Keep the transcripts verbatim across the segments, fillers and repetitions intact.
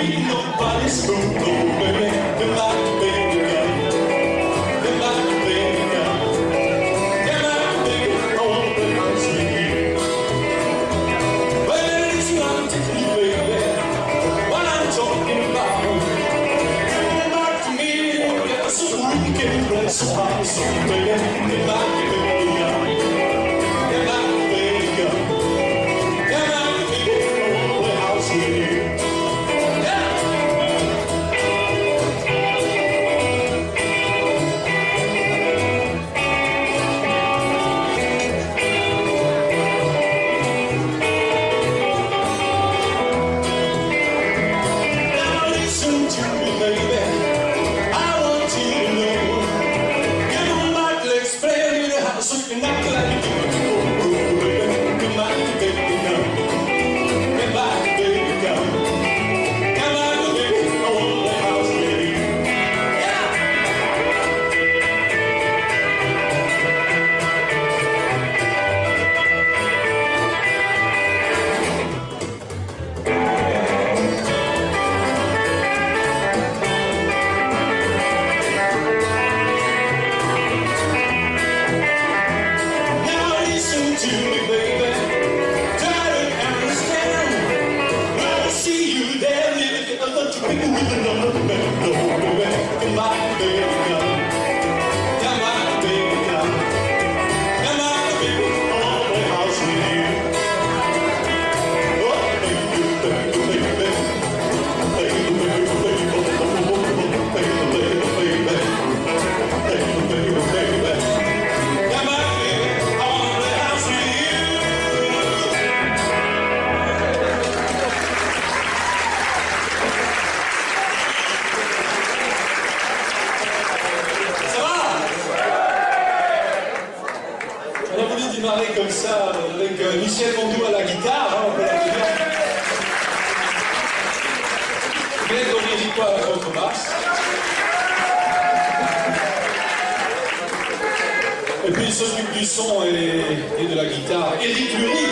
be nobody's fool, no baby. Them like the baby girl. Them like the baby girl. Them like the baby on the house with you. Well, it's not to you, baby. What I'm talking about. Them like to me, yeah, so we can bless the house, so baby. Them like the baby girl. Them like the baby girl. Them like the baby on the house with you. Comme ça, avec euh, Michel Mondou à la guitare, hein, on peut l'applaudir. Glenn Domenico à la contrebasse. Et puis il s'occupe du son et, et de la guitare, Éric Lurie.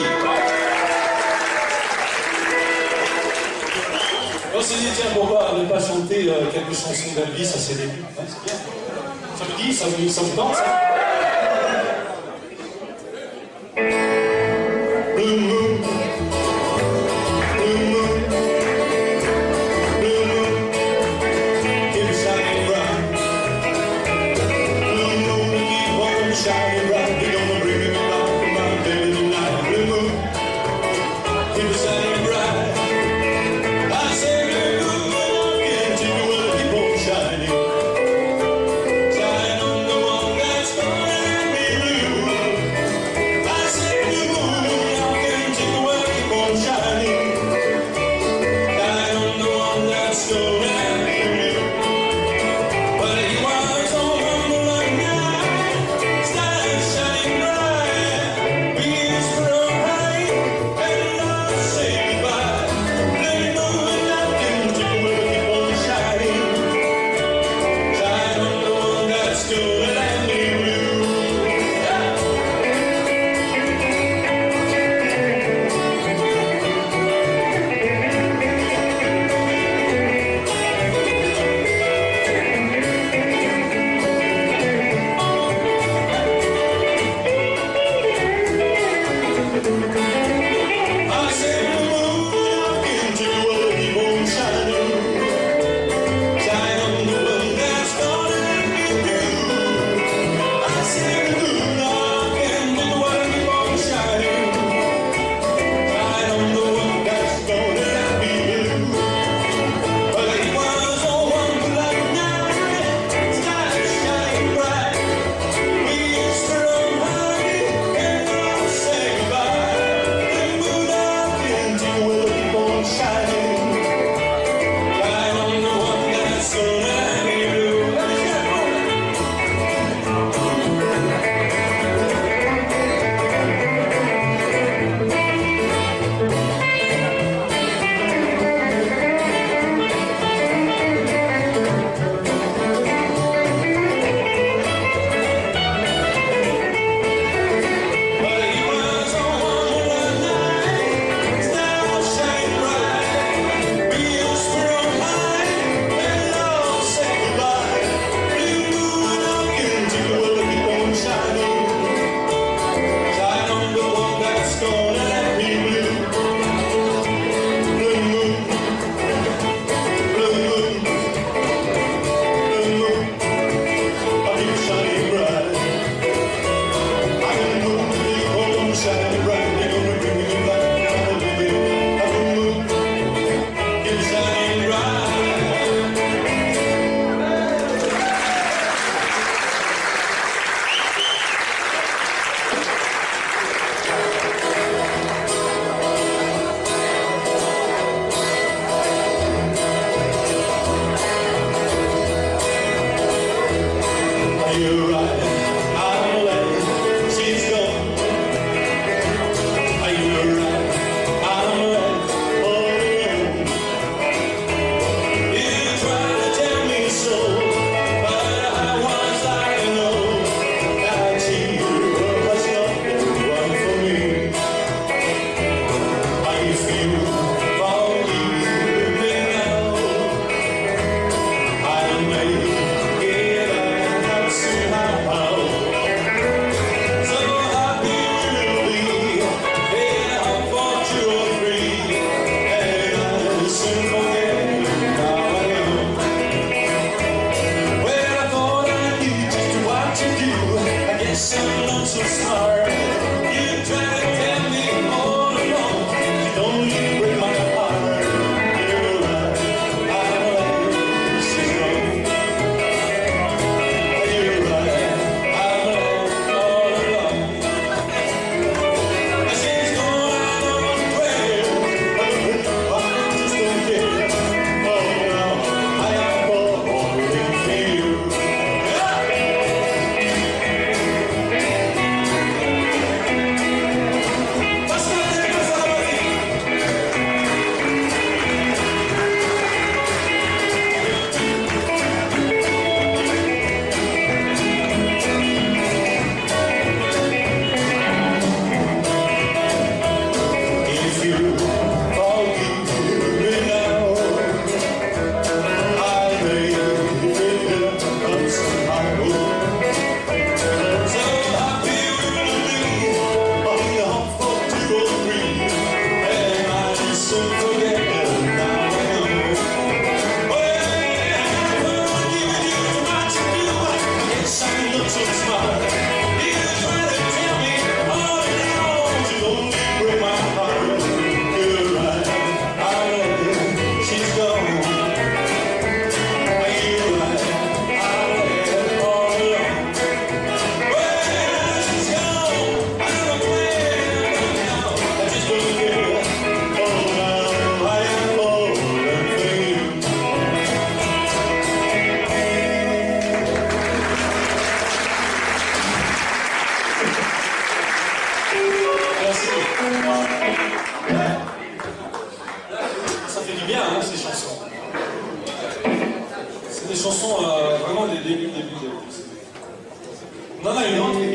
On s'est dit, tiens, pourquoi ne pas chanter euh, quelques chansons d'Elvis à ses débuts, hein, c'est bien. Ça vous dit, ça vous, ça vous tente, ça? Shine on the one that's bien hein, ces chansons. C'est des chansons euh, vraiment des débuts, débuts, débuts. On en a une autre.